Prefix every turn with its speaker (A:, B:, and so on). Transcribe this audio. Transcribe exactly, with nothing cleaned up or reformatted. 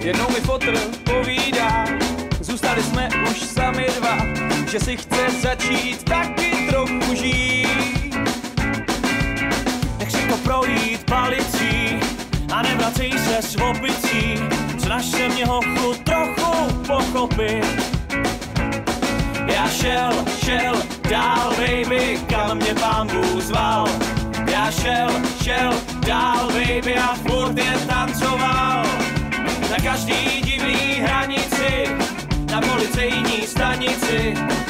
A: Jednou mi fotr povídá, zůstali jsme už sami dva, že si chce začít taky trochu žít.
B: Nech si to projít palicí a nevracej se s opicí, snaž se mě hochu trochu pochopit. Já šel, šel dál, baby, kam mě pán Bůh zval. Já šel, šel dál, baby, a furt je tancoval. Na každý divný hranici, na policejní stanici,